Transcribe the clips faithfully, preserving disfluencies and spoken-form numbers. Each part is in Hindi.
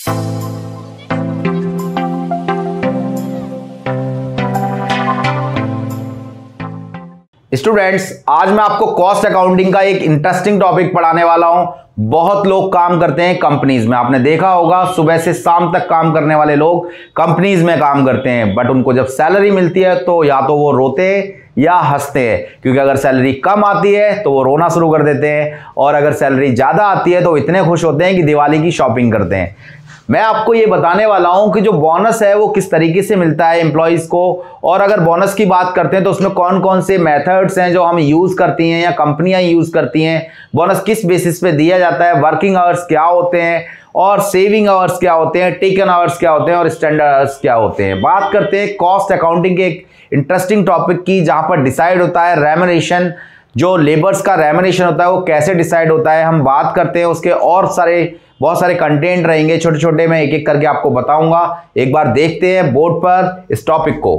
स्टूडेंट्स, आज मैं आपको कॉस्ट अकाउंटिंग का एक इंटरेस्टिंग टॉपिक पढ़ाने वाला हूं। बहुत लोग काम करते हैं कंपनीज में, आपने देखा होगा सुबह से शाम तक काम करने वाले लोग कंपनीज में काम करते हैं, बट उनको जब सैलरी मिलती है तो या तो वो रोते हैं या हंसते हैं, क्योंकि अगर सैलरी कम आती है तो वो रोना शुरू कर देते हैं, और अगर सैलरी ज्यादा आती है तो इतने खुश होते हैं कि दिवाली की शॉपिंग करते हैं। मैं आपको ये बताने वाला हूं कि जो बोनस है वो किस तरीके से मिलता है एम्प्लॉइज को, और अगर बोनस की बात करते हैं तो उसमें कौन कौन से मेथड्स हैं जो हम यूज करती हैं या कंपनियां यूज करती हैं, बोनस किस बेसिस पे दिया जाता है, वर्किंग आवर्स क्या होते हैं, और सेविंग आवर्स क्या होते हैं, टेकन आवर्स क्या होते हैं, और स्टैंडर्ड आवर्स क्या होते हैं। बात करते हैं कॉस्ट अकाउंटिंग के एक इंटरेस्टिंग टॉपिक की, जहां पर डिसाइड होता है रेम्युनरेशन, जो लेबर्स का रेम्युनरेशन होता है वो कैसे डिसाइड होता है, हम बात करते हैं उसके और सारे बहुत सारे कंटेंट रहेंगे छोटे छोटे, मैं एक एक करके आपको बताऊंगा। एक बार देखते हैं बोर्ड पर इस टॉपिक को।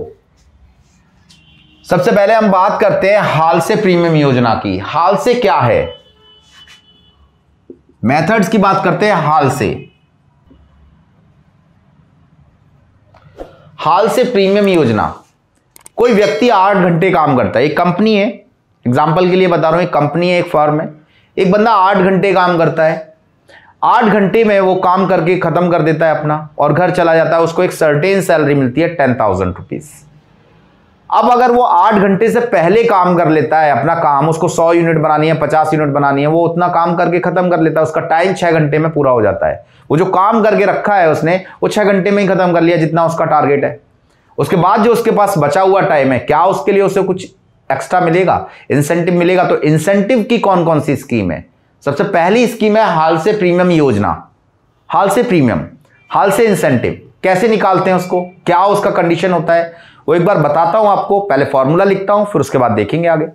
सबसे पहले हम बात करते हैं हाल से प्रीमियम योजना की। हाल से क्या है, मेथड्स की बात करते हैं। हाल से हाल से प्रीमियम योजना, कोई व्यक्ति आठ घंटे काम करता है, एक कंपनी है, एग्जांपल के लिए बता रहा हूं, एक कंपनी है, एक फर्म है, एक बंदा आठ घंटे काम करता है, आठ घंटे में वो काम करके खत्म कर देता है अपना और घर चला जाता है, उसको एक सर्टेन सैलरी मिलती है टेन थाउजेंड रुपीज। अब अगर वो आठ घंटे से पहले काम कर लेता है अपना काम, उसको सौ यूनिट बनानी है, पचास यूनिट बनानी है, वो उतना काम करके खत्म कर लेता है, उसका टाइम छह घंटे में पूरा हो जाता है। वो जो काम करके रखा है उसने, वो छह घंटे में ही खत्म कर लिया जितना उसका टारगेट है। उसके बाद जो उसके पास बचा हुआ टाइम है, क्या उसके लिए उसे कुछ एक्स्ट्रा मिलेगा, इंसेंटिव मिलेगा? तो इंसेंटिव की कौन कौन सी स्कीम है? सबसे पहली स्कीम है हाल से प्रीमियम योजना। हाल से प्रीमियम, हाल से इंसेंटिव कैसे निकालते हैं उसको, क्या उसका कंडीशन होता है, वो एक बार बताता हूं आपको। पहले फॉर्मूला लिखता हूं, फिर उसके बाद देखेंगे आगे।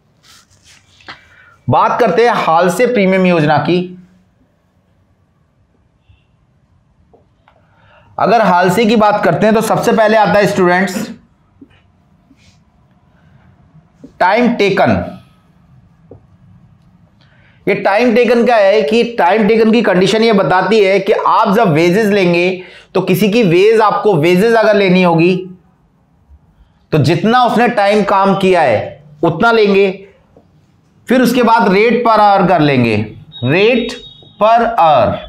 बात करते हैं हाल से प्रीमियम योजना की। अगर हाल से की बात करते हैं तो सबसे पहले आता है स्टूडेंट्स टाइम टेकन। ये टाइम टेकन क्या है कि टाइम टेकन की कंडीशन ये बताती है कि आप जब वेजेस लेंगे तो किसी की वेज, आपको वेजेस अगर लेनी होगी तो जितना उसने टाइम काम किया है उतना लेंगे, फिर उसके बाद रेट पर आवर कर लेंगे, रेट पर आवर।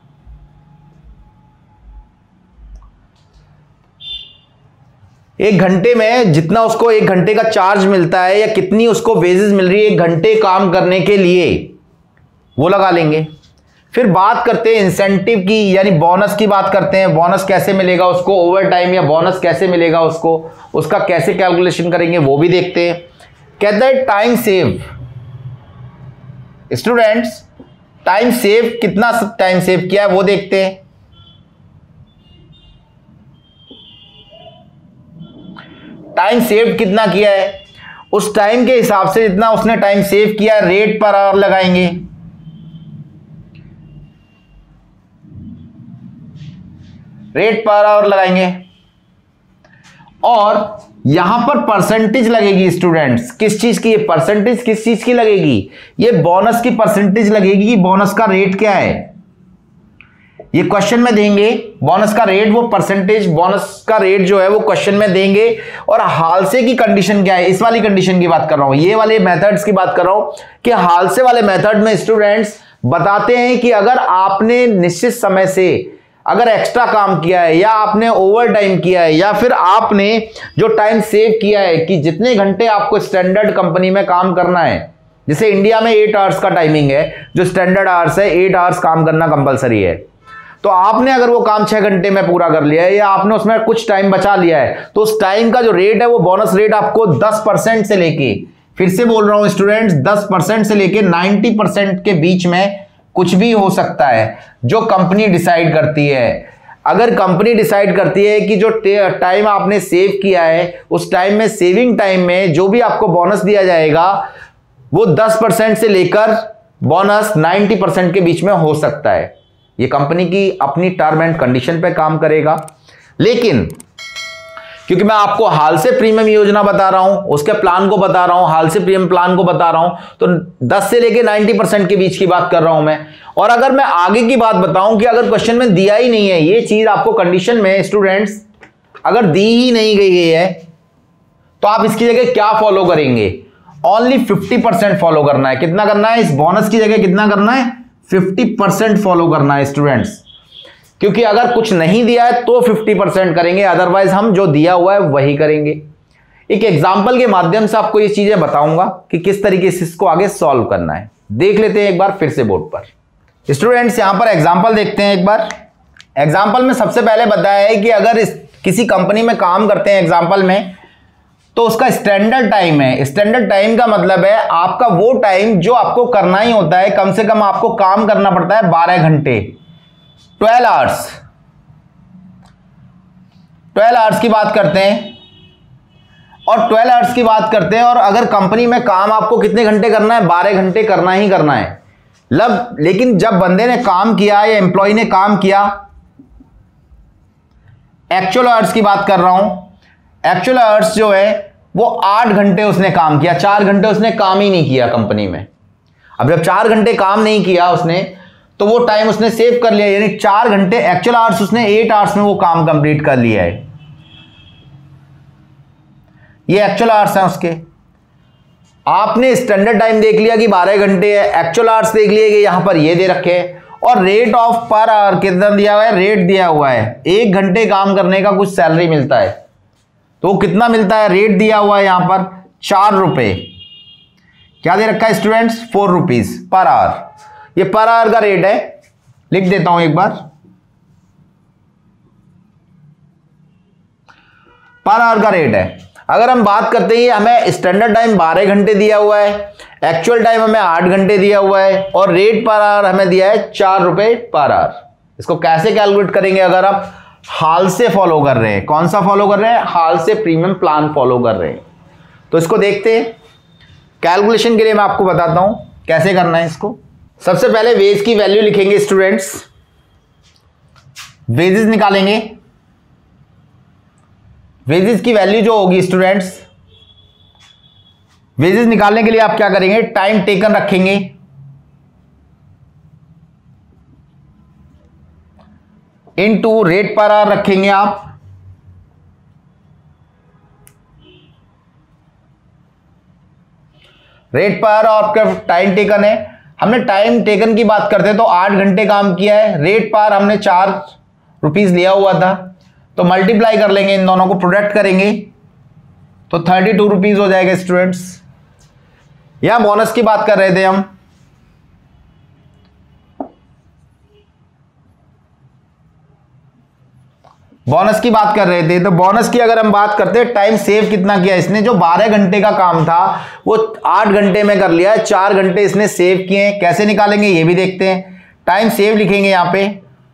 एक घंटे में जितना उसको एक घंटे का चार्ज मिलता है या कितनी उसको वेजेस मिल रही है एक घंटे काम करने के लिए, वो लगा लेंगे। फिर बात करते हैं इंसेंटिव की, यानी बोनस की बात करते हैं। बोनस कैसे मिलेगा उसको, ओवर टाइम या बोनस कैसे मिलेगा उसको, उसका कैसे कैलकुलेशन करेंगे वो भी देखते हैं। कहते हैं time save. Students, time save, कितना टाइम सेव किया है वो देखते हैं। टाइम सेव कितना किया है, उस टाइम के हिसाब से जितना उसने टाइम सेव किया रेट पर आवर लगाएंगे। रेट पर आवर लगाएंगे और यहां पर परसेंटेज लगेगी स्टूडेंट्स। किस चीज की? ये परसेंटेज किस चीज की लगेगी? ये बोनस की परसेंटेज लगेगी कि बोनस का रेट क्या है। ये क्वेश्चन में देंगे बोनस का रेट, वो परसेंटेज बोनस का रेट जो है वो क्वेश्चन में देंगे। और हाल से की कंडीशन क्या है, इस वाली कंडीशन की बात कर रहा हूं, ये वाले मेथड्स की बात कर रहा हूं कि हाल से वाले मेथड में स्टूडेंट्स बताते हैं कि अगर आपने निश्चित समय से अगर एक्स्ट्रा काम किया है या आपने ओवर टाइम किया है या फिर आपने जो टाइम सेव किया है कि जितने घंटे आपको स्टैंडर्ड कंपनी में काम करना है, जैसे इंडिया में एट आवर्स का टाइमिंग है, जो स्टैंडर्ड आवर्स है, एट आवर्स काम करना कंपलसरी है। तो आपने अगर वो काम छह घंटे में पूरा कर लिया है या आपने उसमें कुछ टाइम बचा लिया है, तो उस टाइम का जो रेट है वो बोनस रेट आपको दस परसेंट से लेके, फिर से बोल रहा हूं स्टूडेंट्स, दस परसेंट से लेके नाइन्टी परसेंट के बीच में कुछ भी हो सकता है, जो कंपनी डिसाइड करती है। अगर कंपनी डिसाइड करती है कि जो टाइम आपने सेव किया है उस टाइम में, सेविंग टाइम में जो भी आपको बोनस दिया जाएगा वो दस परसेंट से लेकर बोनस नब्बे परसेंट के बीच में हो सकता है। ये कंपनी की अपनी टर्म एंड कंडीशन पे काम करेगा। लेकिन क्योंकि मैं आपको हाल से प्रीमियम योजना बता रहा हूं, उसके प्लान को बता रहा हूं, हाल से प्रीमियम प्लान को बता रहा हूं, तो दस से लेके नब्बे परसेंट के बीच की बात कर रहा हूं मैं। और अगर मैं आगे की बात बताऊं कि अगर क्वेश्चन में दिया ही नहीं है ये चीज, आपको कंडीशन में स्टूडेंट्स अगर दी ही नहीं गई है तो आप इसकी जगह क्या फॉलो करेंगे? ओनली फिफ्टी परसेंट फॉलो करना है। कितना करना है? इस बोनस की जगह कितना करना है? फिफ्टी परसेंट फॉलो करना है स्टूडेंट्स, क्योंकि अगर कुछ नहीं दिया है तो फिफ्टी परसेंट करेंगे, अदरवाइज हम जो दिया हुआ है वही करेंगे। एक एग्जांपल के माध्यम से आपको ये चीजें बताऊंगा कि किस तरीके से इसको आगे सॉल्व करना है। देख लेते हैं एक बार फिर से बोर्ड पर। स्टूडेंट्स यहां पर एग्जांपल देखते हैं एक बार। एग्जांपल में सबसे पहले बताया है कि अगर इस किसी कंपनी में काम करते हैं एग्जांपल में, तो उसका स्टैंडर्ड टाइम है। स्टैंडर्ड टाइम का मतलब है आपका वो टाइम जो आपको करना ही होता है, कम से कम आपको काम करना पड़ता है बारह घंटे, ट्वेल्व आवर्स। ट्वेल्व आवर्स की बात करते हैं और ट्वेल्व आवर्स की बात करते हैं और अगर कंपनी में काम आपको कितने घंटे करना है? बारह घंटे करना ही करना है। लब लेकिन जब बंदे ने काम किया या एम्प्लॉय ने काम किया, एक्चुअल आवर्स की बात कर रहा हूं, एक्चुअल आवर्स जो है वो आठ घंटे उसने काम किया, चार घंटे उसने काम ही नहीं किया कंपनी में। अब जब चार घंटे काम नहीं किया उसने, तो वो टाइम उसने सेव कर लिया, यानी चार घंटे एक्चुअल आवर्स उसने एट आवर्स में वो काम कंप्लीट कर लिया है। ये एक्चुअल आवर्स हैं उसके। आपने स्टैंडर्ड टाइम देख लिया कि बारह घंटे है, एक्चुअल आवर्स देख लिए कि यहां पर ये दे रखे हैं, और रेट ऑफ पर आवर कितना दिया हुआ है? रेट दिया हुआ है। एक घंटे काम करने का कुछ सैलरी मिलता है, तो कितना मिलता है? रेट दिया हुआ है यहां पर चार रुपए। क्या दे रखा है students? Four rupees per hour. ये पर आवर का रेट है, लिख देता हूं एक बार। पर आवर का रेट है। अगर हम बात करते हैं हमें स्टैंडर्ड टाइम बारह घंटे दिया हुआ है, एक्चुअल टाइम हमें आठ घंटे दिया हुआ है और रेट पर आवर हमें दिया है चार रुपए पर आवर। इसको कैसे कैलकुलेट करेंगे? अगर आप हाल से फॉलो कर रहे हैं, कौन सा फॉलो कर रहे हैं? हाल से प्रीमियम प्लान फॉलो कर रहे हैं। तो इसको देखते हैं। कैलकुलेशन के लिए मैं आपको बताता हूं कैसे करना है इसको। सबसे पहले वेज की वैल्यू लिखेंगे स्टूडेंट्स, वेजेस निकालेंगे। वेजेस की वैल्यू जो होगी स्टूडेंट्स, वेजेस निकालने के लिए आप क्या करेंगे? टाइम टेकन रखेंगे, इनटू रेट पर आवर रखेंगे आप, रेट पर आवर आपका टाइम टेकन है। हमने टाइम टेकन की बात करते हैं तो आठ घंटे काम किया है, रेट पर हमने चार रुपीस लिया हुआ था, तो मल्टीप्लाई कर लेंगे, इन दोनों को प्रोडक्ट करेंगे तो थर्टी टू रुपीज हो जाएगा स्टूडेंट्स। यहां बोनस की बात कर रहे थे हम, बोनस की बात कर रहे थे, तो बोनस की अगर हम बात करते हैं, टाइम सेव कितना किया इसने? जो बारह घंटे का काम था वो आठ घंटे में कर लिया है, चार घंटे इसने सेव किए हैं। कैसे निकालेंगे ये भी देखते हैं। टाइम सेव लिखेंगे यहां पे,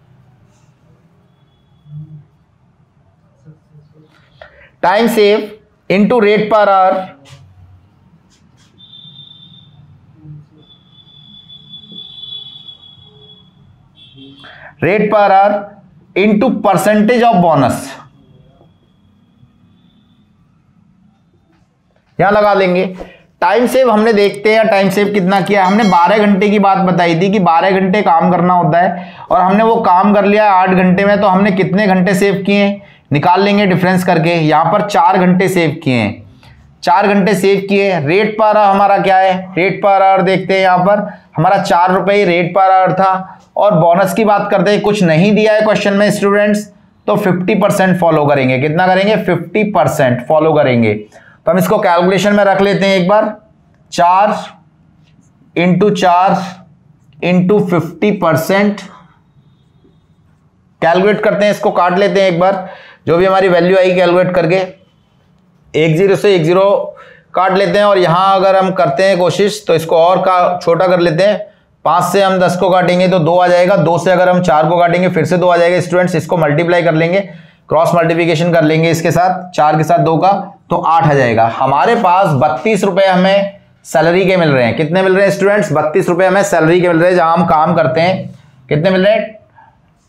time save into rate per hour, rate per hour into percentage of bonus, यहां लगा लेंगे। टाइम सेव हमने देखते हैं टाइम सेव कितना किया। हमने बारह घंटे की बात बताई थी कि बारह घंटे काम करना होता है और हमने वो काम कर लिया आठ घंटे में, तो हमने कितने घंटे सेव किए हैं निकाल लेंगे डिफरेंस करके। यहां पर चार घंटे सेव किए हैं, चार घंटे सेव किए। रेट पर आवर हमारा क्या है? रेट पर आवर देखते हैं, यहां पर हमारा चार रुपए ही रेट पर आवर था। और बोनस की बात करते हैं, कुछ नहीं दिया है क्वेश्चन में स्टूडेंट्स, तो फिफ्टी परसेंट फॉलो करेंगे। कितना करेंगे? फिफ्टी परसेंट फॉलो करेंगे। तो हम इसको कैलकुलेशन में रख लेते हैं एक बार। चार इंटू चार इंटू फिफ्टी परसेंट कैलकुलेट करते हैं, इसको काट लेते हैं एक बार, जो भी हमारी वैल्यू आई कैलकुलेट करके। एक जीरो से एक जीरो काट लेते हैं और यहां अगर हम करते हैं कोशिश तो इसको और का छोटा कर लेते हैं। पांच से हम दस को काटेंगे तो दो आ जाएगा, दो से अगर हम चार को काटेंगे फिर से दो आ जाएगा स्टूडेंट्स। इसको मल्टीप्लाई कर लेंगे, क्रॉस मल्टीप्लिकेशन कर लेंगे इसके साथ, चार के साथ दो का, तो आठ आ जाएगा। हमारे पास बत्तीस रुपए हमें सैलरी के मिल रहे हैं। कितने मिल रहे हैं स्टूडेंट्स? बत्तीस रुपए हमें सैलरी के मिल रहे हैं जहां हम काम करते हैं। कितने मिल रहे हैं?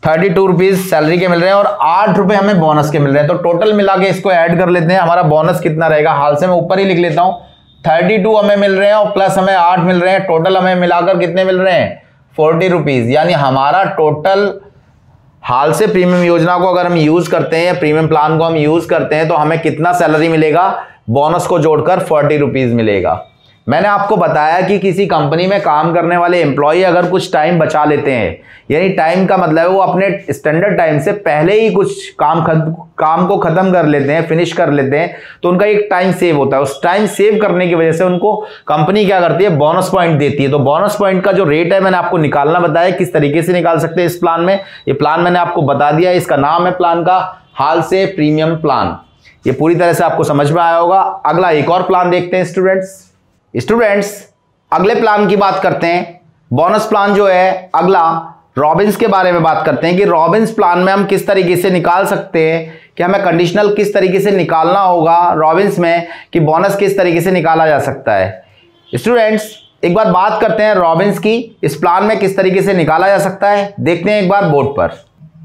थर्टी टू रुपीज सैलरी के मिल रहे हैं और आठ रुपए हमें बोनस के मिल रहे हैं। तो टोटल मिला के इसको ऐड कर लेते हैं, हमारा बोनस कितना रहेगा। हाल से मैं ऊपर ही लिख लेता हूं, थर्टी टू हमें मिल रहे हैं और प्लस हमें आठ मिल रहे हैं, टोटल हमें मिलाकर कितने मिल रहे हैं, फोर्टी रुपीज। यानी हमारा टोटल हाल से प्रीमियम योजना को अगर हम यूज करते हैं या प्रीमियम प्लान को हम यूज करते हैं तो हमें कितना सैलरी मिलेगा, बोनस को जोड़कर फोर्टी रुपीज मिलेगा। मैंने आपको बताया कि किसी कंपनी में काम करने वाले एम्प्लॉय अगर कुछ टाइम बचा लेते हैं, यानी टाइम का मतलब है वो अपने स्टैंडर्ड टाइम से पहले ही कुछ काम खत, काम को खत्म कर लेते हैं, फिनिश कर लेते हैं, तो उनका एक टाइम सेव होता है। उस टाइम सेव करने की वजह से उनको कंपनी क्या करती है, बोनस पॉइंट देती है। तो बोनस पॉइंट का जो रेट है मैंने आपको निकालना बताया, किस तरीके से निकाल सकते हैं इस प्लान में। ये प्लान मैंने आपको बता दिया, इसका नाम है प्लान का हाल से प्रीमियम प्लान। ये पूरी तरह से आपको समझ में आया होगा। अगला एक और प्लान देखते हैं स्टूडेंट्स। स्टूडेंट्स अगले प्लान की बात करते हैं, बोनस प्लान जो है अगला रॉबिन्स के बारे में बात करते हैं कि रॉबिन्स प्लान में हम किस तरीके से निकाल सकते हैं, कि हमें कंडीशनल किस तरीके से निकालना होगा रॉबिन्स में, कि बोनस किस तरीके से निकाला जा सकता है। स्टूडेंट्स एक बार बात करते हैं रॉबिन्स की, इस प्लान में किस तरीके से निकाला जा सकता है, देखते हैं एक बार बोर्ड पर।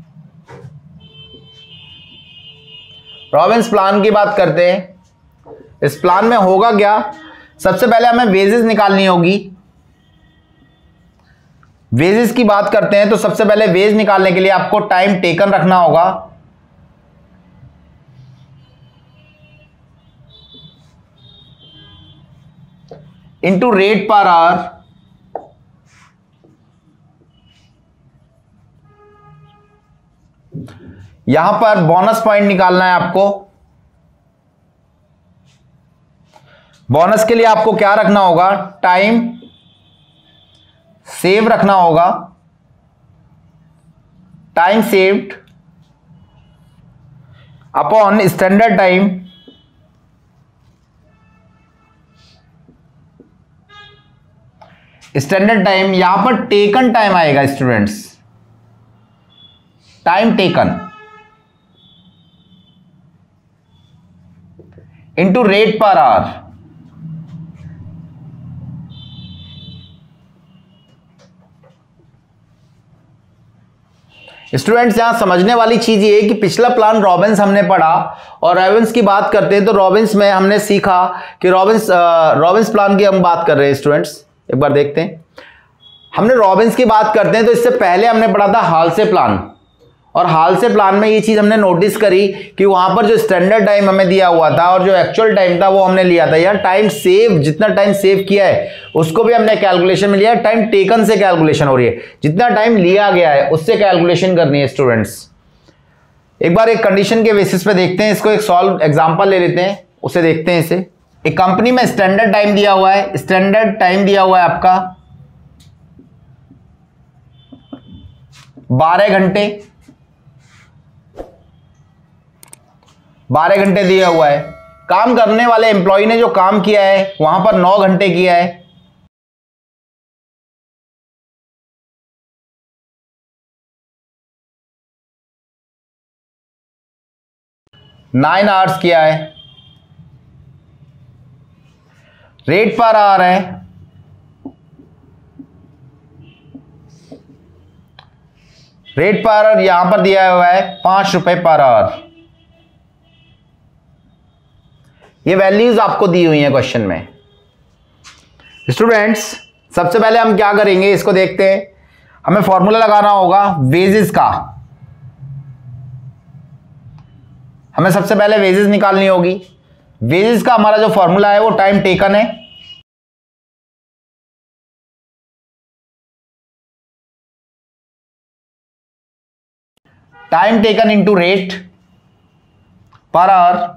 रॉबिन्स प्लान की बात करते हैं, इस प्लान में होगा क्या, सबसे पहले हमें वेजेस निकालनी होगी। वेजेस की बात करते हैं तो सबसे पहले वेज निकालने के लिए आपको टाइम टेकन रखना होगा। Into rate per hour. यहां पर बोनस पॉइंट निकालना है आपको। बोनस के लिए आपको क्या रखना होगा, टाइम सेव रखना होगा। Time saved upon standard time standard time यहां पर टेकन टाइम आएगा students, time taken into rate per hour. Students यहां समझने वाली चीज ये है कि पिछला प्लान रॉबिन्स हमने पढ़ा और रॉबिन्स की बात करते हैं तो रॉबिन्स में हमने सीखा कि रॉबिन्स रॉबिन्स प्लान की हम बात कर रहे हैं स्टूडेंट्स। एक बार देखते हैं, हमने रॉबिन्स की बात करते हैं तो इससे पहले हमने पढ़ा था हाल से प्लान, और हाल से प्लान में ये चीज हमने नोटिस करी कि वहां पर जो स्टैंडर्ड टाइम हमें दिया हुआ था और जो एक्चुअल टाइम था वो हमने लिया था। यार टाइम सेव, जितना टाइम सेव किया है उसको भी हमने कैलकुलेशन में लिया है। टाइम टेकन से कैलकुलेशन हो रही है, जितना टाइम लिया गया है उससे कैलकुलेशन करनी है स्टूडेंट्स। एक बार एक कंडीशन के बेसिस पे देखते हैं इसको, एक सॉल्व एग्जाम्पल ले लेते हैं, उसे देखते हैं। इसे एक कंपनी में स्टैंडर्ड टाइम दिया हुआ है, स्टैंडर्ड टाइम दिया हुआ है आपका बारह घंटे, बारह घंटे दिया हुआ है। काम करने वाले एम्प्लॉय ने जो काम किया है वहां पर नौ घंटे किया है। नाइन आवर्स किया है। रेट पर आवर है, रेट पर आवर यहां पर दिया हुआ है पांच रुपए पर आवर। ये वैल्यूज आपको दी हुई हैं क्वेश्चन में। स्टूडेंट्स सबसे पहले हम क्या करेंगे, इसको देखते हैं। हमें फॉर्मूला लगाना होगा वेजेस का। हमें सबसे पहले वेजेस निकालनी होगी। वेजेस का हमारा जो फॉर्मूला है वो टाइम टेकन है। Time taken into rate per hour.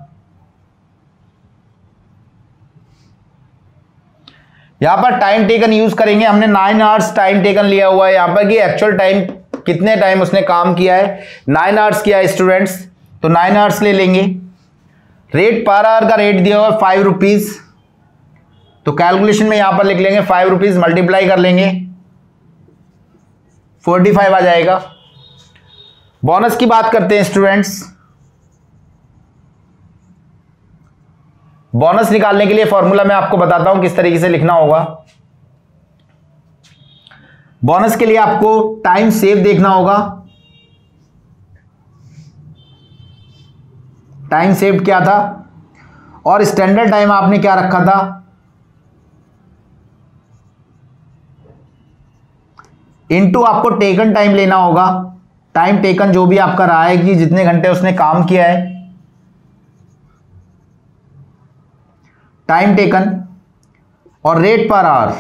यहां पर टाइम टेकन यूज करेंगे, हमने नाइन आवर्स टाइम टेकन लिया हुआ है यहां पर कि एक्चुअल टाइम कितने टाइम उसने काम किया है, नाइन आवर्स किया है स्टूडेंट्स, तो नाइन आवर्स ले लेंगे। रेट पर आवर का रेट दिया हुआ है फाइव रुपीज, तो कैलकुलेशन में यहां पर लिख लेंगे फाइव रुपीज मल्टीप्लाई कर लेंगे, फोर्टी फाइव आ जाएगा। बोनस की बात करते हैं स्टूडेंट्स। बोनस निकालने के लिए फॉर्मूला मैं आपको बताता हूं किस तरीके से लिखना होगा। बोनस के लिए आपको टाइम सेव देखना होगा। टाइम सेव्ड क्या था, और स्टैंडर्ड टाइम आपने क्या रखा था, इनटू आपको टेकन टाइम लेना होगा। टाइम टेकन जो भी आपका रहा है कि जितने घंटे उसने काम किया है, टाइम टेकन और रेट पर आवर।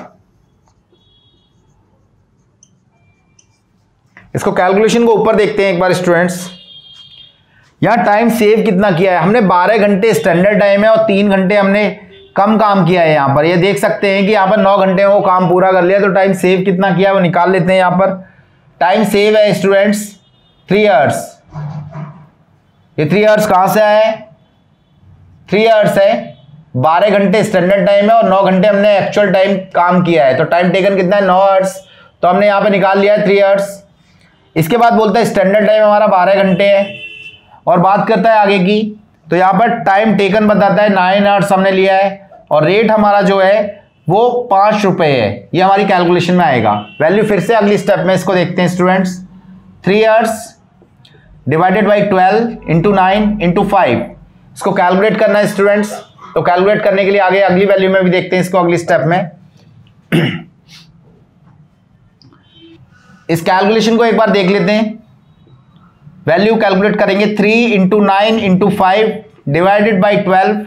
इसको कैलकुलेशन को ऊपर देखते हैं एक बार स्टूडेंट्स। यहां टाइम सेव कितना किया है हमने, बारह घंटे स्टैंडर्ड टाइम है और तीन घंटे हमने कम काम किया है। यहां पर ये देख सकते हैं कि यहां पर नौ घंटे में वो काम पूरा कर लिया, तो टाइम सेव कितना किया है वो निकाल लेते हैं। यहां पर टाइम सेव है स्टूडेंट्स थ्री आवर्स। ये थ्री आवर्स कहां से आया है, थ्री आवर्स है, बारह घंटे स्टैंडर्ड टाइम है और नौ घंटे हमने एक्चुअल टाइम काम किया है, तो टाइम टेकन कितना है, नौ आवर्स, तो हमने यहां पे निकाल लिया है थ्री आवर्स। इसके बाद बोलता है स्टैंडर्ड टाइम हमारा बारह घंटे है, और बात करता है आगे की, तो यहां पर टाइम टेकन बताता है नाइन आवर्स हमने लिया है, और रेट हमारा जो है वो पांच रुपए है। ये हमारी कैलकुलेशन में आएगा। वैल्यू फिर से अगली स्टेप में इसको देखते हैं students. Three hours divided by twelve into nine into five, इसको कैलकुलेट करना है स्टूडेंट्स। तो कैलकुलेट करने के लिए आगे अगली वैल्यू में भी देखते हैं इसको अगली स्टेप में। इस कैलकुलेशन को एक बार देख लेते हैं। वैल्यू कैलकुलेट करेंगे, three into nine into five divided by twelve,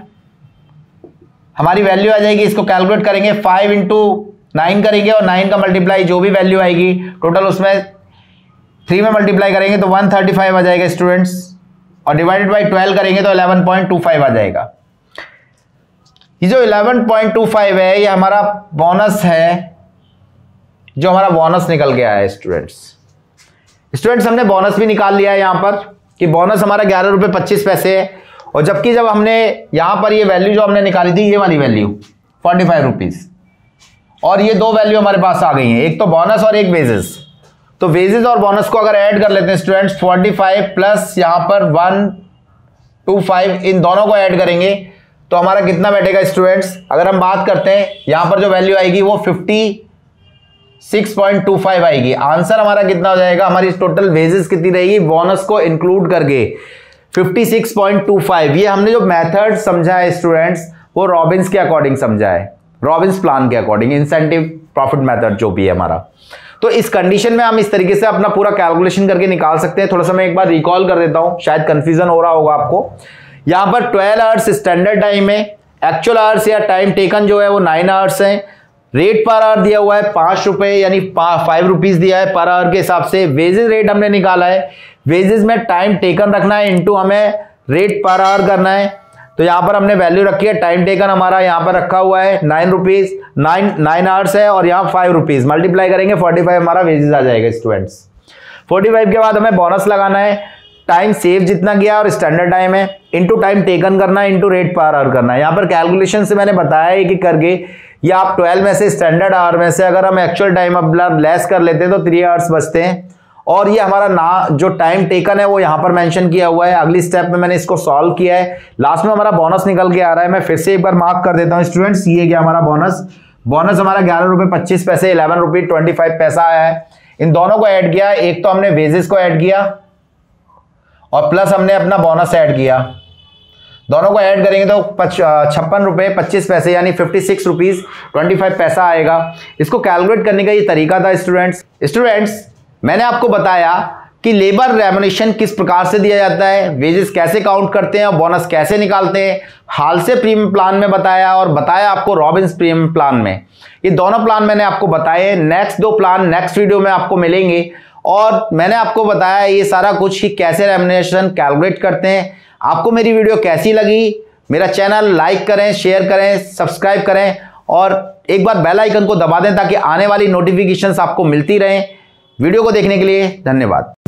हमारी वैल्यू आ जाएगी। इसको कैलकुलेट करेंगे, फाइव इंटू नाइन करेंगे और नाइन का मल्टीप्लाई जो भी वैल्यू आएगी टोटल उसमें थ्री में मल्टीप्लाई करेंगे तो वन थर्टी फाइव आ जाएगा स्टूडेंट्स, और डिवाइडेड बाई ट्वेल्व करेंगे तो इलेवन पॉइंट टू फाइव आ जाएगा। ये जो इलेवन पॉइंट टू फाइव है ये हमारा बोनस है, जो हमारा बोनस निकल गया है स्टूडेंट्स। स्टूडेंट्स हमने बोनस भी निकाल लिया है यहां पर कि बोनस हमारा ग्यारह रुपए पच्चीस पैसे है, और जबकि जब हमने यहां पर ये वैल्यू जो हमने निकाली थी, ये वाली वैल्यू फोर्टी फाइव रुपीज, और ये दो वैल्यू हमारे पास आ गई हैं, एक तो बोनस और एक वेजेस। तो वेजेस और बोनस को अगर ऐड कर लेते हैं स्टूडेंट्स, फोर्टी फाइव प्लस यहां पर वन टू फाइव, इन दोनों को ऐड करेंगे तो हमारा कितना बैठेगा स्टूडेंट्स। अगर हम बात करते हैं यहां पर जो वैल्यू आएगी वो fifty six point two five आएगी। आंसर हमारा कितना हो जाएगा, हमारी टोटल वेजेस कितनी रहेगी बोनस को इंक्लूड करके, fifty six point two five. ये हमने जो मेथड समझा है स्टूडेंट्स वो रॉबिन्स के अकॉर्डिंग समझा है, रॉबिन्स प्लान के अकॉर्डिंग, इंसेंटिव प्रॉफिट मेथड जो भी है हमारा। तो इस कंडीशन में हम इस तरीके से अपना पूरा कैलकुलेशन करके निकाल सकते हैं। थोड़ा सा मैं एक बार रिकॉल कर देता हूं, शायद कंफ्यूजन हो रहा होगा आपको। यहां पर ट्वेल्व आवर्स स्टैंडर्ड टाइम है, एक्चुअल आवर्स या टाइम टेकन जो है वो नाइन आवर्स है, रेट पर आवर दिया हुआ है पांच रुपए यानी फाइव रुपीज दिया है पर आवर के हिसाब से। वेजेस रेट हमने निकाला है, वेजेस में टाइम टेकन रखना है इनटू हमें रेट पर आवर करना है। तो यहां पर हमने वैल्यू रखी है, टाइम टेकन हमारा यहां पर रखा हुआ है nine rupees, nine nine hours है, और यहां फाइव रुपीज मल्टीप्लाई करेंगे फोर्टी फाइव हमारा वेजेस आ जाएगा स्टूडेंट्स। फोर्टी फाइव के बाद हमें बोनस लगाना है, टाइम सेव जितना गया और स्टैंडर्ड टाइम है इनटू टाइम टेकन करना है इनटू रेट पर आवर करना है। यहां पर कैलकुलेशन से मैंने बताया है कि करके ये आप ट्वेल्व में से स्टैंडर्ड आवर में से अगर हम एक्चुअल टाइम अब लेस कर लेते हैं तो थ्री आवर्स बचते हैं, और ये हमारा ना जो टाइम टेकन है वो यहां पर मेंशन किया हुआ है। अगली स्टेप में मैंने इसको सॉल्व किया है, लास्ट में हमारा बोनस निकल के आ रहा है। मैं फिर से एक बार मार्क कर देता हूं स्टूडेंट्स, ये क्या हमारा बोनस, बोनस हमारा ग्यारह रुपए पच्चीस पैसे, इलेवन रुपए ट्वेंटी फाइव पैसा आया है। इन दोनों को ऐड किया, एक तो हमने वेजेस को ऐड किया और प्लस हमने अपना बोनस ऐड किया, दोनों को ऐड करेंगे तो छप्पन रुपए पच्चीस पैसे यानी fifty six rupees twenty five पैसा आएगा। इसको कैलकुलेट करने का ये तरीका था स्टूडेंट्स। स्टूडेंट्स मैंने आपको बताया कि लेबर रेम्युनरेशन किस प्रकार से दिया जाता है, वेजेस कैसे काउंट करते हैं और बोनस कैसे निकालते हैं, हाल से प्रीमियम प्लान में बताया और बताया आपको रॉबिन्स प्रीमियम प्लान में। ये दोनों प्लान मैंने आपको बताए। नेक्स्ट दो प्लान नेक्स्ट वीडियो में आपको मिलेंगे, और मैंने आपको बताया ये सारा कुछ कि कैसे रेम्युनरेशन कैलकुलेट करते हैं। आपको मेरी वीडियो कैसी लगी, मेरा चैनल लाइक करें, शेयर करें, सब्सक्राइब करें, और एक बार बेल आइकन को दबा दें ताकि आने वाली नोटिफिकेशंस आपको मिलती रहें। वीडियो को देखने के लिए धन्यवाद।